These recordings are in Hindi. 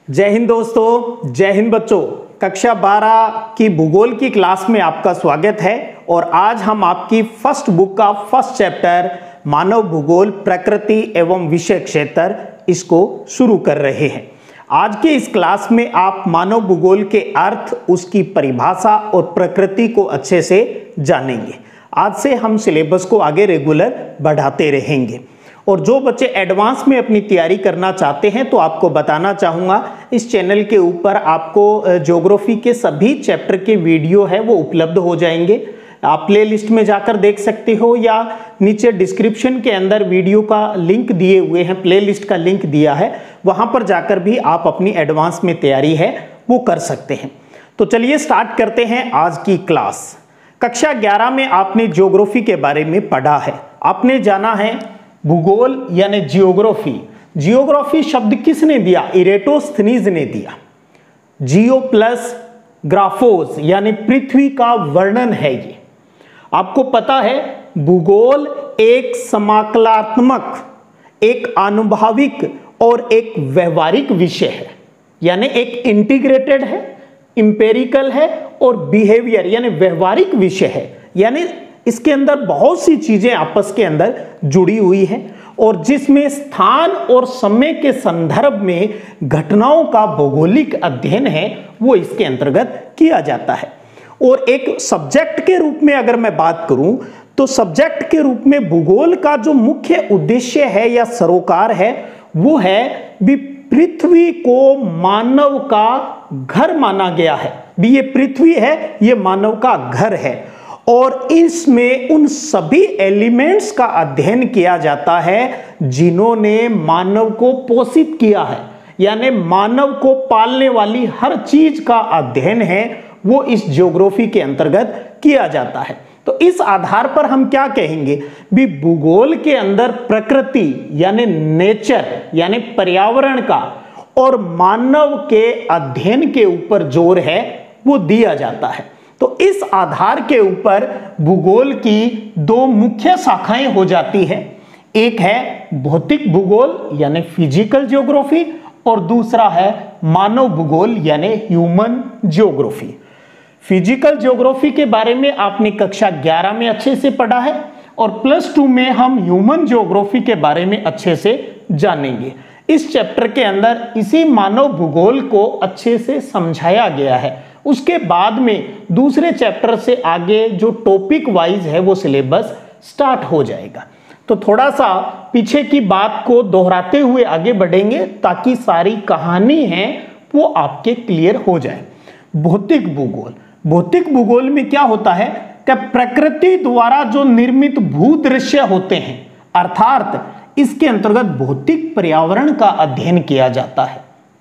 जय हिंद दोस्तों, जय हिंद बच्चों। कक्षा 12 की भूगोल की क्लास में आपका स्वागत है। और आज हम आपकी फर्स्ट बुक का फर्स्ट चैप्टर मानव भूगोल प्रकृति एवं विषय क्षेत्र इसको शुरू कर रहे हैं। आज के इस क्लास में आप मानव भूगोल के अर्थ, उसकी परिभाषा और प्रकृति को अच्छे से जानेंगे। आज से हम सिलेबस को आगे रेगुलर बढ़ाते रहेंगे। और जो बच्चे एडवांस में अपनी तैयारी करना चाहते हैं तो आपको बताना चाहूँगा, इस चैनल के ऊपर आपको ज्योग्राफी के सभी चैप्टर के वीडियो है वो उपलब्ध हो जाएंगे। आप प्ले लिस्ट में जाकर देख सकते हो या नीचे डिस्क्रिप्शन के अंदर वीडियो का लिंक दिए हुए हैं, प्ले लिस्ट का लिंक दिया है, वहाँ पर जाकर भी आप अपनी एडवांस में तैयारी है वो कर सकते हैं। तो चलिए स्टार्ट करते हैं आज की क्लास। कक्षा 11 में आपने ज्योग्राफी के बारे में पढ़ा है। आपने जाना है भूगोल यानी जियोग्राफी। जियोग्राफी शब्द किसने दिया? इरेटोस्थनीज ने दिया। जियो प्लस ग्राफोस यानी पृथ्वी का वर्णन है ये। आपको पता है भूगोल एक समाकलात्मक, एक आनुभाविक और एक व्यवहारिक विषय है, यानी एक इंटीग्रेटेड है, इंपेरिकल है और बिहेवियर यानी व्यवहारिक विषय है। यानी इसके अंदर बहुत सी चीजें आपस के अंदर जुड़ी हुई हैं और जिसमें स्थान और समय के संदर्भ में घटनाओं का भौगोलिक अध्ययन है वो इसके अंतर्गत किया जाता है। और एक सब्जेक्ट के रूप में अगर मैं बात करूं तो सब्जेक्ट के रूप में भूगोल का जो मुख्य उद्देश्य है या सरोकार है वो है भी पृथ्वी को मानव का घर माना गया है। भी ये पृथ्वी है, ये मानव का घर है और इसमें उन सभी एलिमेंट्स का अध्ययन किया जाता है जिन्होंने मानव को पोषित किया है। यानी मानव को पालने वाली हर चीज का अध्ययन है वो इस ज्योग्राफी के अंतर्गत किया जाता है। तो इस आधार पर हम क्या कहेंगे भी भूगोल के अंदर प्रकृति यानी नेचर यानी पर्यावरण का और मानव के अध्ययन के ऊपर जोर है वो दिया जाता है। तो इस आधार के ऊपर भूगोल की दो मुख्य शाखाएं हो जाती है। एक है भौतिक भूगोल यानी फिजिकल ज्योग्राफी और दूसरा है मानव भूगोल यानी ह्यूमन ज्योग्राफी। फिजिकल ज्योग्राफी के बारे में आपने कक्षा 11 में अच्छे से पढ़ा है और +2 में हम ह्यूमन ज्योग्राफी के बारे में अच्छे से जानेंगे। इस चैप्टर के अंदर इसी मानव भूगोल को अच्छे से समझाया गया है। उसके बाद में दूसरे चैप्टर से आगे जो टॉपिक वाइज है वो सिलेबस स्टार्ट हो जाएगा। तो थोड़ा सा पीछे की बात को दोहराते हुए आगे बढ़ेंगे ताकि सारी कहानी है वो आपके क्लियर हो जाए। भौतिक भूगोल, भौतिक भूगोल में क्या होता है कि प्रकृति द्वारा जो निर्मित भूदृश्य होते हैं अर्थात इसके अंतर्गत भौतिक पर्यावरण का अध्ययन किया जाता है।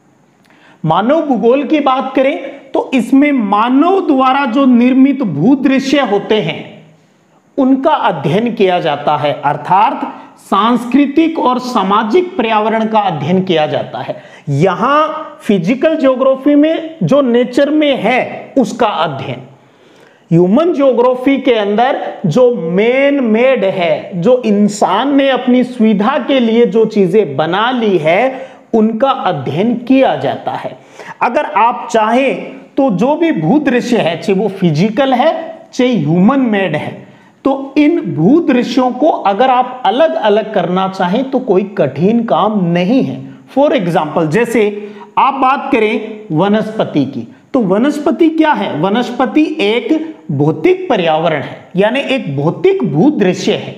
मानव भूगोल की बात करें तो इसमें मानव द्वारा जो निर्मित भूदृश्य होते हैं उनका अध्ययन किया जाता है अर्थात सांस्कृतिक और सामाजिक पर्यावरण का अध्ययन किया जाता है। यहां फिजिकल ज्योग्राफी में जो नेचर में है उसका अध्ययन, ह्यूमन ज्योग्राफी के अंदर जो मैन मेड है, जो इंसान ने अपनी सुविधा के लिए जो चीजें बना ली है उनका अध्ययन किया जाता है। अगर आप चाहें तो जो भी भूदृश्य है चाहे वो फिजिकल है चाहे ह्यूमन मेड है, तो इन भूदृश्यों को अगर आप अलग अलग करना चाहें तो कोई कठिन काम नहीं है। फॉर एग्जाम्पल जैसे आप बात करें वनस्पति की, तो वनस्पति क्या है? वनस्पति एक भौतिक पर्यावरण है यानी एक भौतिक भूदृश्य है।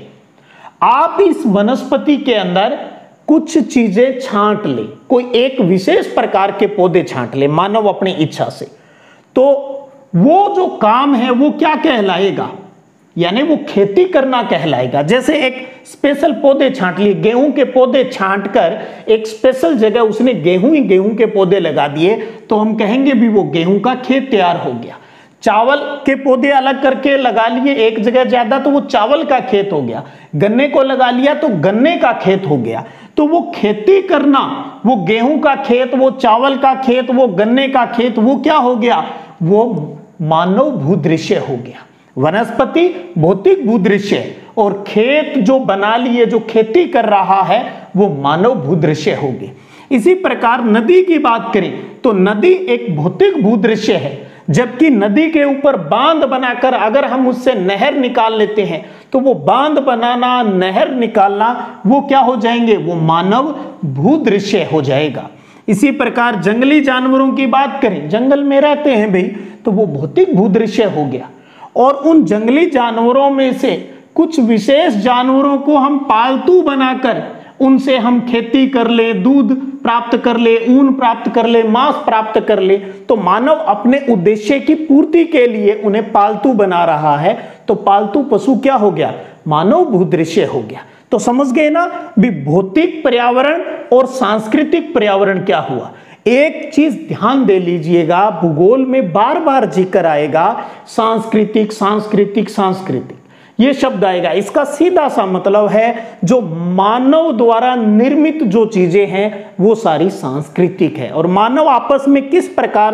आप इस वनस्पति के अंदर कुछ चीजें छांट ले, कोई एक विशेष प्रकार के पौधे छांट ले मानव अपनी इच्छा से, तो वो जो काम है वो क्या कहलाएगा? यानी वो खेती करना कहलाएगा। जैसे एक स्पेशल पौधे छांट लिए, गेहूं के पौधे छांट कर एक स्पेशल जगह उसने गेहूं के पौधे लगा दिए तो हम कहेंगे भी वो गेहूं का खेत तैयार हो गया। चावल के पौधे अलग करके लगा लिए एक जगह ज्यादा तो वो चावल का खेत हो गया। गन्ने को लगा लिया तो गन्ने का खेत हो गया। तो वो खेती करना, वो गेहूं का खेत, वो चावल का खेत, वो गन्ने का खेत, वो क्या हो गया? वो मानव भूदृश्य हो गया। वनस्पति भौतिक भूदृश्य और खेत जो बना लिए, जो खेती कर रहा है वो मानव भूदृश्य हो गए। इसी प्रकार नदी की बात करें तो नदी एक भौतिक भूदृश्य है, जबकि नदी के ऊपर बांध बनाकर अगर हम उससे नहर निकाल लेते हैं तो वो बांध बनाना, नहर निकालना, वो क्या हो जाएंगे, वो मानव भूदृश्य हो जाएगा। इसी प्रकार जंगली जानवरों की बात करें, जंगल में रहते हैं भाई, तो वो भौतिक भूदृश्य हो गया। और उन जंगली जानवरों में से कुछ विशेष जानवरों को हम पालतू बनाकर उनसे हम खेती कर ले, दूध प्राप्त कर ले, ऊन प्राप्त कर ले, मांस प्राप्त कर ले, तो मानव अपने उद्देश्य की पूर्ति के लिए उन्हें पालतू बना रहा है। तो पालतू पशु क्या हो गया, मानव भूदृश्य हो गया। तो समझ गए ना भी भौतिक पर्यावरण और सांस्कृतिक पर्यावरण क्या हुआ। एक चीज ध्यान दे लीजिएगा, भूगोल में बार बार जिक्र आएगा सांस्कृतिक सांस्कृतिक सांस्कृतिक, ये शब्द आएगा। इसका सीधा सा मतलब है जो मानव द्वारा निर्मित जो चीजें हैं वो सारी सांस्कृतिक है। और मानव आपस में किस प्रकार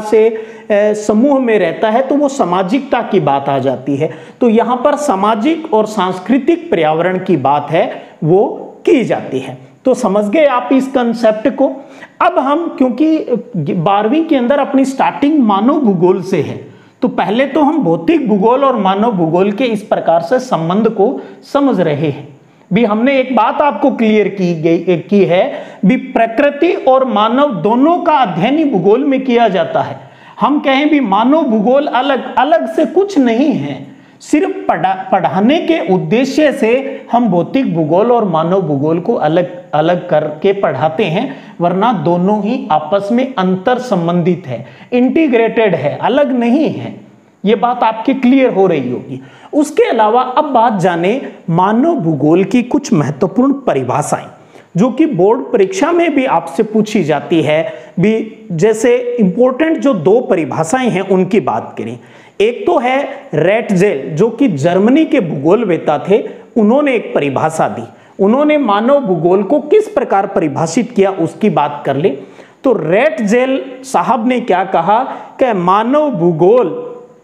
से समूह में रहता है तो वो सामाजिकता की बात आ जाती है। तो यहाँ पर सामाजिक और सांस्कृतिक पर्यावरण की बात है वो की जाती है। तो समझ गए आप इस कंसेप्ट को। अब हम, क्योंकि 12वीं के अंदर अपनी स्टार्टिंग मानव भूगोल से है, तो पहले तो हम भौतिक भूगोल और मानव भूगोल के इस प्रकार से संबंध को समझ रहे हैं। भी हमने एक बात आपको क्लियर की है भी प्रकृति और मानव दोनों का अध्ययन ही भूगोल में किया जाता है। हम कहें भी मानव भूगोल अलग अलग से कुछ नहीं है, सिर्फ पढ़ाने के उद्देश्य से हम भौतिक भूगोल और मानव भूगोल को अलग अलग करके पढ़ाते हैं, वरना दोनों ही आपस में अंतर संबंधित है, इंटीग्रेटेड है, अलग नहीं है। ये बात आपकी क्लियर हो रही होगी। उसके अलावा अब बात जाने मानव भूगोल की कुछ महत्वपूर्ण परिभाषाएं जो कि बोर्ड परीक्षा में भी आपसे पूछी जाती है। भी जैसे इंपॉर्टेंट जो 2 परिभाषाएं हैं उनकी बात करें। एक तो है रेटजेल जो कि जर्मनी के भूगोलवेत्ता थे, उन्होंने एक परिभाषा दी। उन्होंने मानव भूगोल को किस प्रकार परिभाषित किया उसकी बात कर ले तो रेटजेल साहब ने क्या कहा कि मानव भूगोल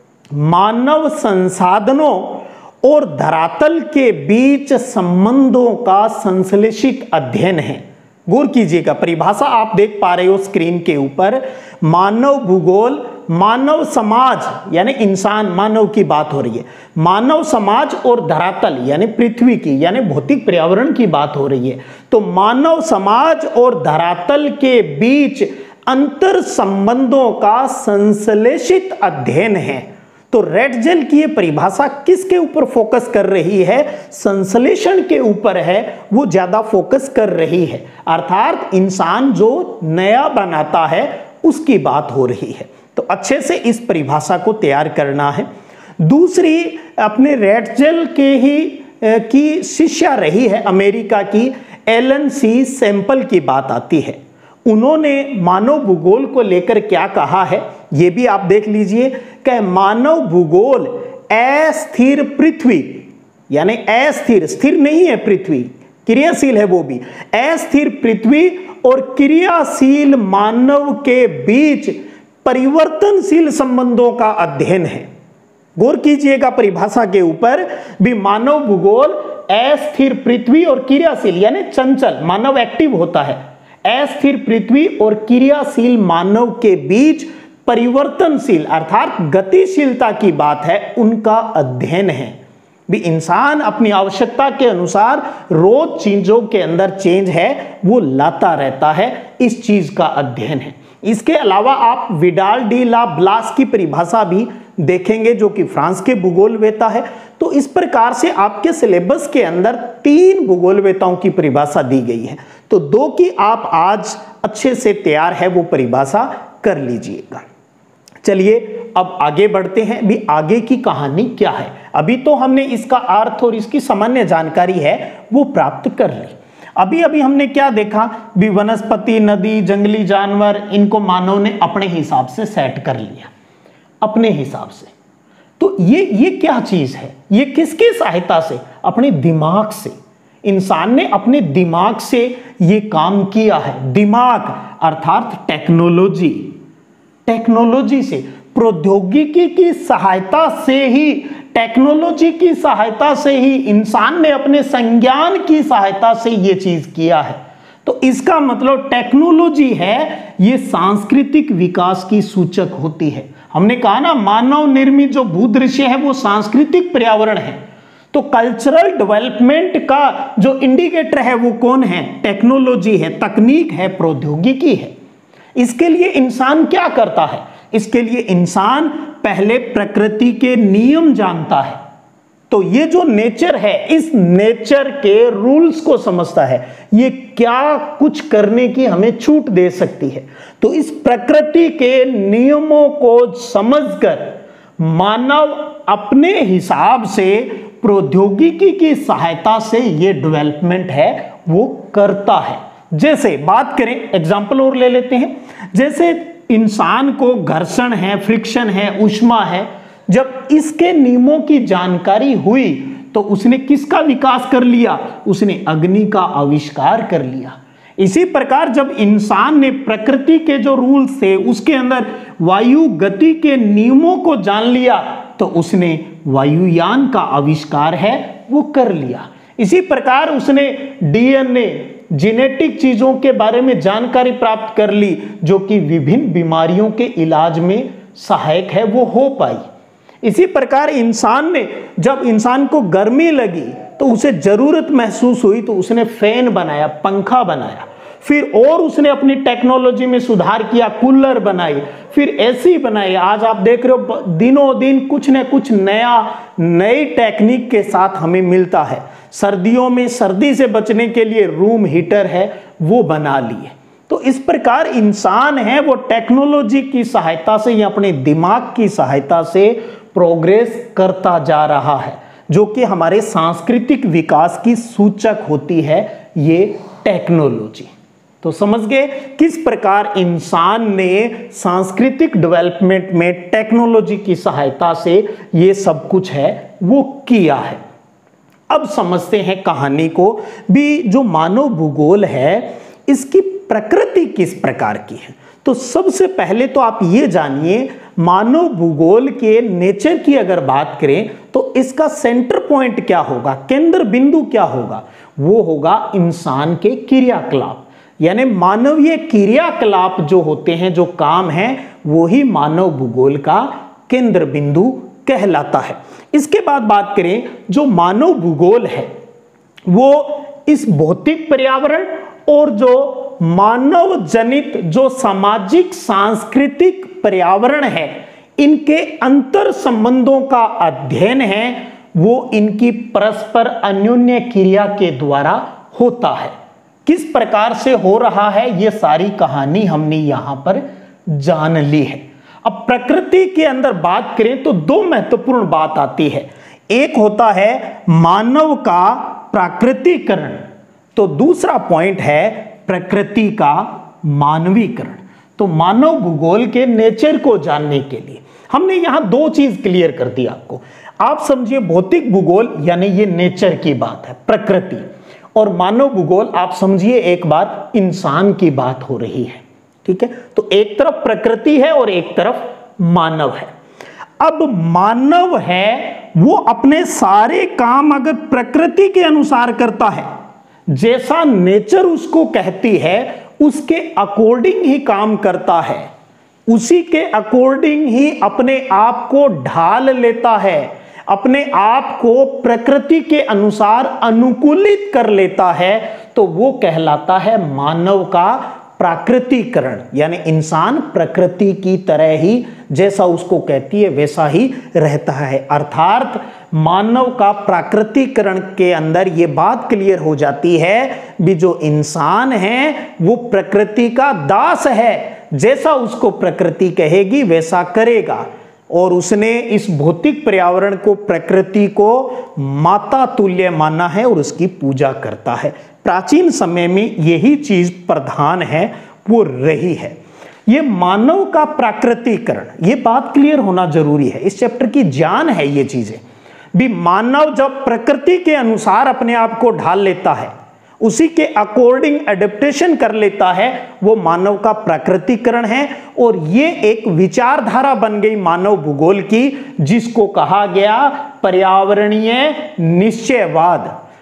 मानव संसाधनों और धरातल के बीच संबंधों का संश्लेषित अध्ययन है। गौर कीजिएगा, परिभाषा आप देख पा रहे हो स्क्रीन के ऊपर। मानव भूगोल मानव समाज यानी इंसान, मानव की बात हो रही है, मानव समाज और धरातल यानी पृथ्वी की यानी भौतिक पर्यावरण की बात हो रही है। तो मानव समाज और धरातल के बीच अंतर संबंधों का संश्लेषित अध्ययन है। तो रेटजेल की ये परिभाषा किसके ऊपर फोकस कर रही है, संश्लेषण के ऊपर है, वो ज्यादा फोकस कर रही है। अर्थात इंसान जो नया बनाता है उसकी बात हो रही है। तो अच्छे से इस परिभाषा को तैयार करना है। दूसरी अपने रेटजेल के ही की शिष्या रही है अमेरिका की एलन सी सैंपल की बात आती है। उन्होंने मानव भूगोल को लेकर क्या कहा है ये भी आप देख लीजिए कि मानव भूगोल अस्थिर पृथ्वी यानी अस्थिर, स्थिर नहीं है पृथ्वी, क्रियाशील है वो भी, अस्थिर पृथ्वी और क्रियाशील मानव के बीच परिवर्तनशील संबंधों का अध्ययन है। गौर कीजिएगा परिभाषा के ऊपर भी, मानव भूगोल अस्थिर पृथ्वी और क्रियाशील यानी चंचल, मानव एक्टिव होता है, अस्थिर पृथ्वी और क्रियाशील मानव के बीच परिवर्तनशील अर्थात गतिशीलता की बात है, उनका अध्ययन है। भी इंसान अपनी आवश्यकता के अनुसार रोज चीजों के अंदर चेंज है वो लाता रहता है, इस चीज का अध्ययन है। इसके अलावा आप विडाल डी ला ब्लास की परिभाषा भी देखेंगे जो कि फ्रांस के भूगोलवेत्ता है। तो इस प्रकार से आपके सिलेबस के अंदर 3 भूगोलवेत्ताओं की परिभाषा दी गई है, तो 2 की आप आज अच्छे से तैयार है वो परिभाषा कर लीजिएगा। चलिए अब आगे बढ़ते हैं। भी आगे की कहानी क्या है, अभी तो हमने इसका अर्थ और इसकी सामान्य जानकारी है वो प्राप्त कर ली। अभी अभी हमने क्या देखा भी, वनस्पति, नदी, जंगली जानवर, इनको मानव ने अपने हिसाब से सेट कर लिया, अपने हिसाब से। तो ये क्या चीज है, ये किसकी सहायता से, अपने दिमाग से। इंसान ने अपने दिमाग से ये काम किया है। दिमाग अर्थात टेक्नोलॉजी, टेक्नोलॉजी से, प्रौद्योगिकी की सहायता से ही, टेक्नोलॉजी की सहायता से ही इंसान ने अपने संज्ञान की सहायता से ये चीज किया है। तो इसका मतलब टेक्नोलॉजी है ये सांस्कृतिक विकास की सूचक होती है। हमने कहा ना, मानव निर्मित जो भूदृश्य है वो सांस्कृतिक पर्यावरण है। तो कल्चरल डेवलपमेंट का जो इंडिकेटर है वो कौन है? टेक्नोलॉजी है, तकनीक है, प्रौद्योगिकी है। इसके लिए इंसान क्या करता है? इसके लिए इंसान पहले प्रकृति के नियम जानता है। तो ये जो नेचर है, इस नेचर के रूल्स को समझता है, ये क्या कुछ करने की हमें छूट दे सकती है। तो इस प्रकृति के नियमों को समझकर मानव अपने हिसाब से प्रौद्योगिकी की सहायता से ये डेवलपमेंट है वो करता है। जैसे बात करें, एग्जाम्पल और ले लेते हैं, जैसे इंसान को घर्षण है, फ्रिक्शन है, ऊष्मा है, जब इसके नियमों की जानकारी हुई तो उसने किसका विकास कर लिया? उसने अग्नि का आविष्कार कर लिया। इसी प्रकार जब इंसान ने प्रकृति के जो रूल्स थे उसके अंदर वायु गति के नियमों को जान लिया तो उसने वायुयान का आविष्कार है वो कर लिया। इसी प्रकार उसने डीएनए, जेनेटिक चीजों के बारे में जानकारी प्राप्त कर ली जो कि विभिन्न बीमारियों के इलाज में सहायक है वो हो पाई। इसी प्रकार इंसान ने, जब इंसान को गर्मी लगी तो उसे जरूरत महसूस हुई तो उसने फैन बनाया, पंखा बनाया, फिर और उसने अपनी टेक्नोलॉजी में सुधार किया, कूलर बनाई, फिर एसी बनाई। आज आप देख रहे हो दिनों दिन कुछ न कुछ नई टेक्निक के साथ हमें मिलता है। सर्दियों में सर्दी से बचने के लिए रूम हीटर है वो बना लिए। तो इस प्रकार इंसान है वो टेक्नोलॉजी की सहायता से या अपने दिमाग की सहायता से प्रोग्रेस करता जा रहा है, जो कि हमारे सांस्कृतिक विकास की सूचक होती है ये टेक्नोलॉजी। तो समझ गए किस प्रकार इंसान ने सांस्कृतिक डेवलपमेंट में टेक्नोलॉजी की सहायता से ये सब कुछ है वो किया है। अब समझते हैं कहानी को भी। जो मानव भूगोल है इसकी प्रकृति किस प्रकार की है। तो सबसे पहले तो आप ये जानिए, मानव भूगोल के नेचर की अगर बात करें तो इसका सेंटर पॉइंट क्या होगा, केंद्र बिंदु क्या होगा? वो होगा इंसान के क्रियाकलाप, यानी मानवीय क्रियाकलाप जो होते हैं, जो काम है, वो ही मानव भूगोल का केंद्र बिंदु कहलाता है। इसके बाद बात करें, जो मानव भूगोल है वो इस भौतिक पर्यावरण और जो मानव जनित जो सामाजिक सांस्कृतिक पर्यावरण है इनके अंतर संबंधों का अध्ययन है, वो इनकी परस्पर अन्योन्य क्रिया के द्वारा होता है। किस प्रकार से हो रहा है ये सारी कहानी हमने यहां पर जान ली है। अब प्रकृति के अंदर बात करें तो दो महत्वपूर्ण बात आती है। एक होता है मानव का प्राकृतिकरण, तो दूसरा पॉइंट है प्रकृति का मानवीकरण। तो मानव भूगोल के नेचर को जानने के लिए हमने यहां दो चीज क्लियर कर दी आपको। आप समझिए भौतिक भूगोल यानी ये नेचर की बात है, प्रकृति, और मानव भूगोल आप समझिए एक बार इंसान की बात हो रही है। ठीक है, तो एक तरफ प्रकृति है और एक तरफ मानव है। अब मानव है वो अपने सारे काम अगर प्रकृति के अनुसार करता है, जैसा नेचर उसको कहती है उसके अकॉर्डिंग ही काम करता है, उसी के अकॉर्डिंग ही अपने आप को ढाल लेता है, अपने आप को प्रकृति के अनुसार अनुकूलित कर लेता है, तो वो कहलाता है मानव का प्राकृतिकरण। यानी इंसान प्रकृति की तरह ही जैसा उसको कहती है वैसा ही रहता है। अर्थात मानव का प्राकृतिकरण के अंदर ये बात क्लियर हो जाती है भी जो इंसान है वो प्रकृति का दास है, जैसा उसको प्रकृति कहेगी वैसा करेगा। और उसने इस भौतिक पर्यावरण को, प्रकृति को माता तुल्य माना है और उसकी पूजा करता है। प्राचीन समय में यही चीज प्रधान है वो रही है। ये मानव का प्राकृतिकरण, ये बात क्लियर होना जरूरी है, इस चैप्टर की जान है ये चीजें भी। मानव जब प्रकृति के अनुसार अपने आप को ढाल लेता है, उसी के अकॉर्डिंग एडेप्टेशन कर लेता है, वो मानव का प्राकृतिकरण है। और ये एक विचारधारा बन गई मानव भूगोल की, जिसको कहा गया पर्यावरणीय निश्चयवाद।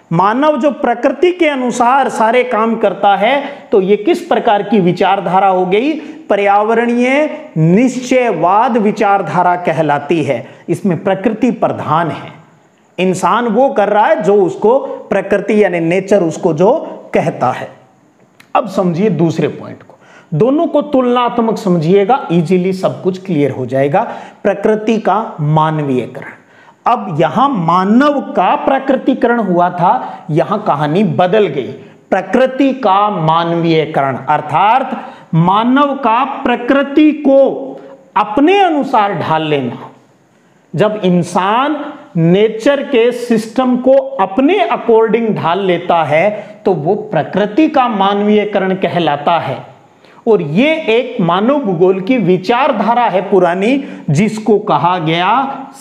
मानव जो प्रकृति के अनुसार सारे काम करता है, तो ये किस प्रकार की विचारधारा हो गई? पर्यावरणीय निश्चयवाद विचारधारा कहलाती है। इसमें प्रकृति प्रधान है, इंसान वो कर रहा है जो उसको प्रकृति यानी नेचर उसको जो कहता है। अब समझिए दूसरे पॉइंट को, दोनों को तुलनात्मक समझिएगा, इजीली सब कुछ क्लियर हो जाएगा। प्रकृति का मानवीयकरण। अब यहां मानव का प्रकृतिकरण हुआ था, यहां कहानी बदल गई। प्रकृति का मानवीयकरण अर्थात मानव का प्रकृति को अपने अनुसार ढाल लेना। जब इंसान नेचर के सिस्टम को अपने अकॉर्डिंग ढाल लेता है तो वो प्रकृति का मानवीयकरण कहलाता है। और ये एक मानव भूगोल की विचारधारा है पुरानी, जिसको कहा गया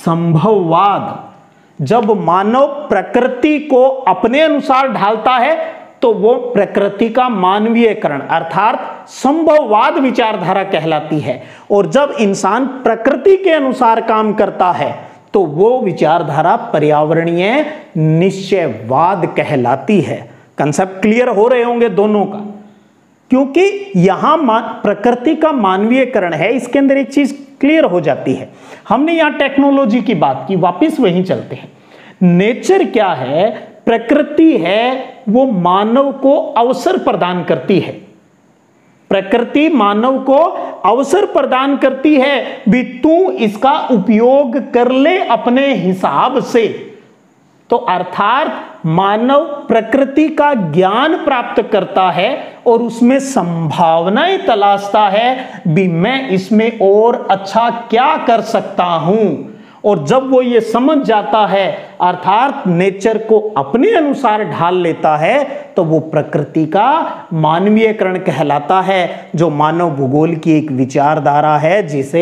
संभववाद। जब मानव प्रकृति को अपने अनुसार ढालता है तो वो प्रकृति का मानवीयकरण अर्थात संभववाद विचारधारा कहलाती है। और जब इंसान प्रकृति के अनुसार काम करता है तो वो विचारधारा पर्यावरणीय निश्चयवाद कहलाती है। कंसेप्ट क्लियर हो रहे होंगे दोनों का, क्योंकि यहां प्रकृति का मानवीयकरण है, इसके अंदर एक चीज क्लियर हो जाती है। हमने यहां टेक्नोलॉजी की बात की, वापस वहीं चलते हैं। नेचर क्या है? प्रकृति है, वो मानव को अवसर प्रदान करती है। प्रकृति मानव को अवसर प्रदान करती है भी तू इसका उपयोग कर ले अपने हिसाब से। तो अर्थात मानव प्रकृति का ज्ञान प्राप्त करता है और उसमें संभावनाएं तलाशता है भी मैं इसमें और अच्छा क्या कर सकता हूं। और जब वो ये समझ जाता है अर्थात नेचर को अपने अनुसार ढाल लेता है तो वो प्रकृति का मानवीयकरण कहलाता है, जो मानव भूगोल की एक विचारधारा है जिसे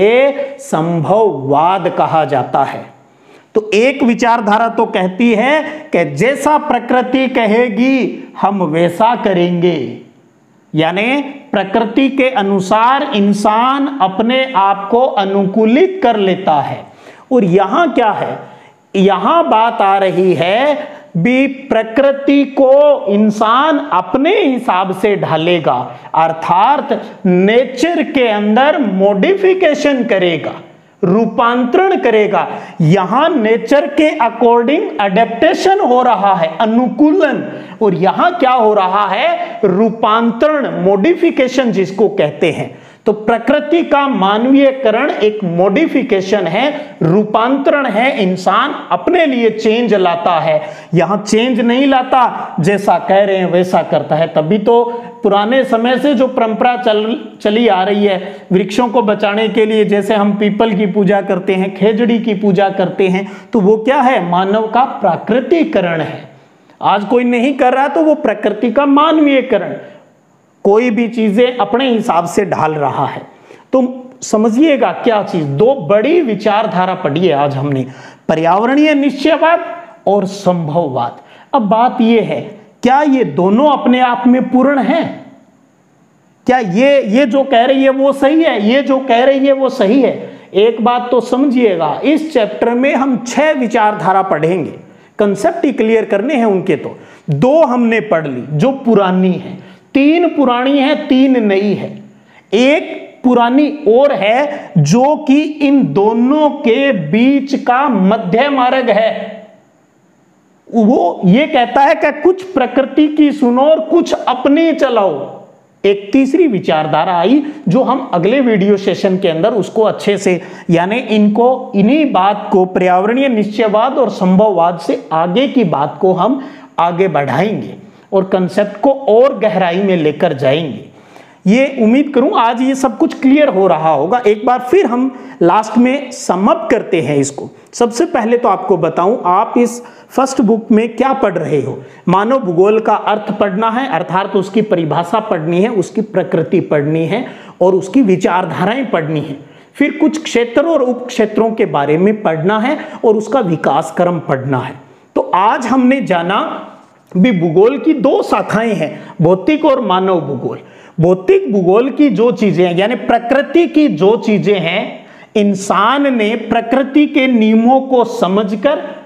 संभववाद कहा जाता है। तो एक विचारधारा तो कहती है कि जैसा प्रकृति कहेगी हम वैसा करेंगे, यानी प्रकृति के अनुसार इंसान अपने आप को अनुकूलित कर लेता है। और यहां क्या है? यहां बात आ रही है भी प्रकृति को इंसान अपने हिसाब से ढालेगा, अर्थात नेचर के अंदर मॉडिफिकेशन करेगा, रूपांतरण करेगा। यहां नेचर के अकॉर्डिंग अडेप्टेशन हो रहा है, अनुकूलन, और यहां क्या हो रहा है? रूपांतरण, मॉडिफिकेशन जिसको कहते हैं। तो प्रकृति का मानवीयकरण एक मॉडिफिकेशन है, रूपांतरण है। इंसान अपने लिए चेंज लाता है, यहां चेंज नहीं लाता, जैसा कह रहे हैं वैसा करता है। तभी तो पुराने समय से जो परंपरा चली आ रही है वृक्षों को बचाने के लिए, जैसे हम पीपल की पूजा करते हैं, खेजड़ी की पूजा करते हैं, तो वो क्या है? मानव का प्राकृतिकरण है। आज कोई नहीं कर रहा तो वो प्रकृति का मानवीयकरण, कोई भी चीजें अपने हिसाब से ढाल रहा है। तो समझिएगा क्या चीज, दो बड़ी विचारधारा पढ़ी है आज हमने, पर्यावरणीय निश्चयवाद और संभववाद। अब बात यह है, क्या ये दोनों अपने आप में पूर्ण हैं? क्या ये जो कह रही है वो सही है, ये जो कह रही है वो सही है? एक बात तो समझिएगा, इस चैप्टर में हम 6 विचारधारा पढ़ेंगे, कंसेप्ट ही क्लियर करने हैं उनके। तो 2 हमने पढ़ ली जो पुरानी है, 3 पुरानी है, 3 नई है। एक पुरानी और है जो कि इन दोनों के बीच का मध्य मार्ग है। वो ये कहता है कि कुछ प्रकृति की सुनो और कुछ अपनी चलाओ। एक तीसरी विचारधारा आई जो हम अगले वीडियो सेशन के अंदर उसको अच्छे से, यानी इन्हीं बात को, पर्यावरणीय निश्चयवाद और संभववाद से आगे की बात को हम आगे बढ़ाएंगे और कंसेप्ट को और गहराई में लेकर जाएंगे। ये उम्मीद करूं आज ये सब कुछ क्लियर हो रहा होगा। एक बार फिर हम लास्ट में सम अप करते हैं इसको। सबसे पहले तो आपको बताऊं, आप इस फर्स्ट बुक में क्या पढ़ रहे हो? मानव भूगोल का अर्थ पढ़ना है, अर्थात उसकी परिभाषा पढ़नी है, उसकी प्रकृति पढ़नी है और उसकी विचारधाराएं पढ़नी है। फिर कुछ क्षेत्र और उप क्षेत्रों के बारे में पढ़ना है और उसका विकास क्रम पढ़ना है। तो आज हमने जाना भी भूगोल की 2 शाखाएं हैं, भौतिक और मानव भूगोल। भौतिक भूगोल की जो चीजें हैं, यानी प्रकृति की जो चीजें हैं, इंसान ने प्रकृति के नियमों को समझकर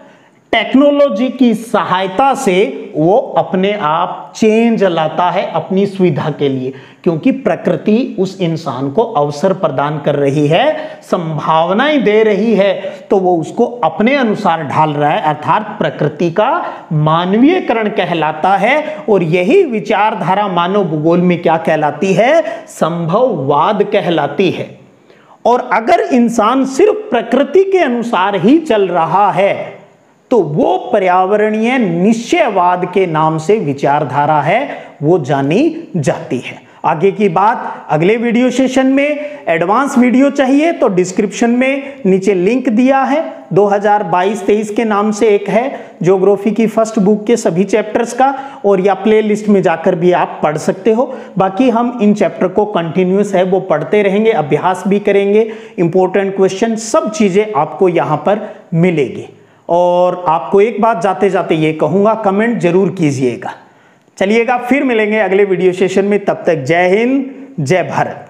टेक्नोलॉजी की सहायता से वो अपने आप चेंज लाता है अपनी सुविधा के लिए, क्योंकि प्रकृति उस इंसान को अवसर प्रदान कर रही है, संभावनाएं दे रही है, तो वो उसको अपने अनुसार ढाल रहा है, अर्थात प्रकृति का मानवीयकरण कहलाता है। और यही विचारधारा मानव भूगोल में क्या कहलाती है? संभववाद कहलाती है। और अगर इंसान सिर्फ प्रकृति के अनुसार ही चल रहा है तो वो पर्यावरणीय निश्चयवाद के नाम से विचारधारा है, वो जानी जाती है। आगे की बात अगले वीडियो सेशन में। एडवांस वीडियो चाहिए तो डिस्क्रिप्शन में नीचे लिंक दिया है, 2022-23 के नाम से एक है ज्योग्राफी की फर्स्ट बुक के सभी चैप्टर्स का, और या प्ले लिस्ट में जाकर भी आप पढ़ सकते हो। बाकी हम इन चैप्टर को कंटिन्यूस है वो पढ़ते रहेंगे, अभ्यास भी करेंगे, इंपॉर्टेंट क्वेश्चन सब चीजें आपको यहाँ पर मिलेगी। और आपको एक बात जाते जाते ये कहूंगा, कमेंट जरूर कीजिएगा। चलिएगा, फिर मिलेंगे अगले वीडियो सेशन में, तब तक जय हिंद, जय भारत।